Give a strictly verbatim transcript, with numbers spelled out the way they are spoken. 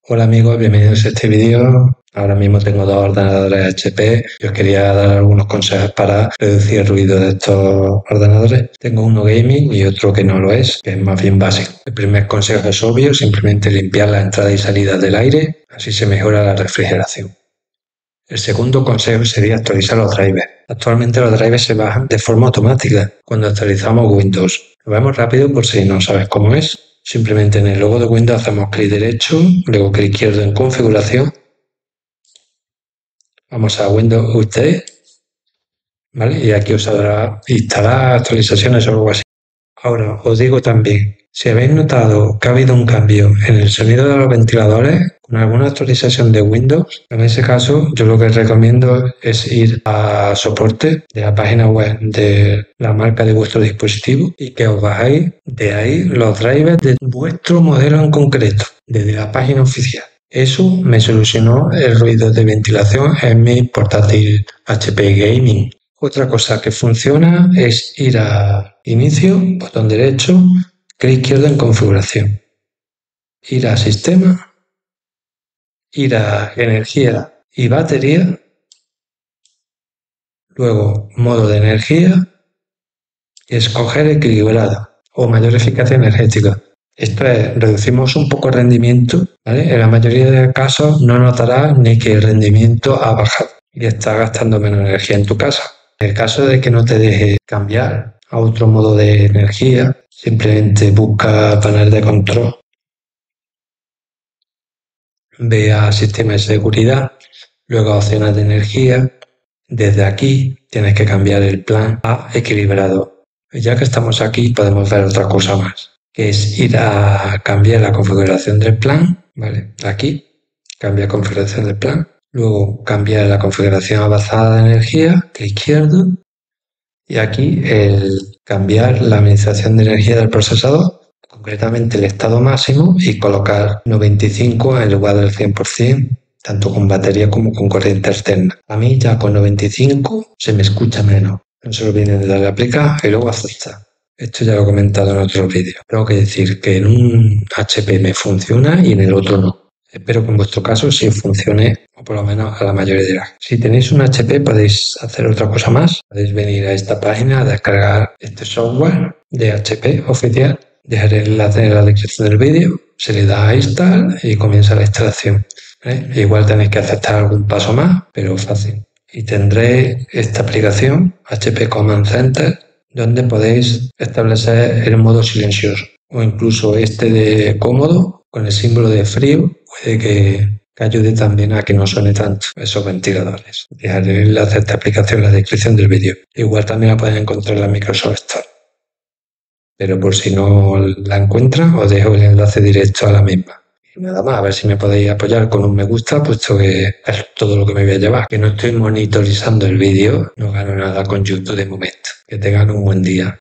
Hola amigos, bienvenidos a este vídeo. Ahora mismo tengo dos ordenadores H P y os quería dar algunos consejos para reducir el ruido de estos ordenadores. Tengo uno gaming y otro que no lo es, que es más bien básico. El primer consejo es obvio, simplemente limpiar la entrada y salida del aire, así se mejora la refrigeración. El segundo consejo sería actualizar los drivers. Actualmente los drivers se bajan de forma automática cuando actualizamos Windows. Lo vemos rápido por si no sabes cómo es. Simplemente en el logo de Windows hacemos clic derecho, luego clic izquierdo en configuración. Vamos a Windows U T, ¿vale? Y aquí os saldrá instalar actualizaciones o algo así. Ahora, os digo también, si habéis notado que ha habido un cambio en el sonido de los ventiladores con alguna actualización de Windows, en ese caso yo lo que recomiendo es ir a soporte de la página web de la marca de vuestro dispositivo y que os bajáis de ahí los drivers de vuestro modelo en concreto, desde la página oficial. Eso me solucionó el ruido de ventilación en mi portátil H P Gaming. Otra cosa que funciona es ir a Inicio, botón derecho, clic izquierdo en Configuración, ir a Sistema, ir a Energía y Batería, luego Modo de Energía y escoger Equilibrado o Mayor Eficacia Energética. Esto es, reducimos un poco el rendimiento, ¿vale? En la mayoría de casos no notarás ni que el rendimiento ha bajado y estás gastando menos energía en tu casa. En el caso de que no te deje cambiar a otro modo de energía, simplemente busca panel de control, ve a sistema de seguridad, luego a opciones de energía. Desde aquí tienes que cambiar el plan a equilibrado. Ya que estamos aquí podemos ver otra cosa más, que es ir a cambiar la configuración del plan, ¿vale? Aquí, cambia configuración del plan. Luego cambiar la configuración avanzada de energía, clic izquierdo. Y aquí el cambiar la administración de energía del procesador, concretamente el estado máximo, y colocar noventa y cinco en lugar del cien por ciento, tanto con batería como con corriente externa. A mí ya con noventa y cinco se me escucha menos. Solo viene de darle a aplicar y luego aceptar. Esto ya lo he comentado en otros vídeos. Tengo que decir que en un H P me funciona y en el otro no. Espero que en vuestro caso sí funcione, o por lo menos a la mayoría de las. Si tenéis un H P podéis hacer otra cosa más. Podéis venir a esta página a descargar este software de H P oficial. Dejaré el enlace en la descripción del vídeo. Se le da a instalar y comienza la instalación. ¿Eh? Igual tenéis que aceptar algún paso más, pero fácil. Y tendréis esta aplicación, H P Command Center, donde podéis establecer el modo silencioso o incluso este de cómodo con el símbolo de frío, puede que, que ayude también a que no suene tanto esos ventiladores. Dejaré el enlace a esta aplicación en la descripción del vídeo. Igual también la pueden encontrar en la Microsoft Store. Pero por si no la encuentran, os dejo el enlace directo a la misma. Y nada más, a ver si me podéis apoyar con un me gusta, puesto que es todo lo que me voy a llevar. Que no estoy monitorizando el vídeo, no gano nada con YouTube de momento. Que tengan un buen día.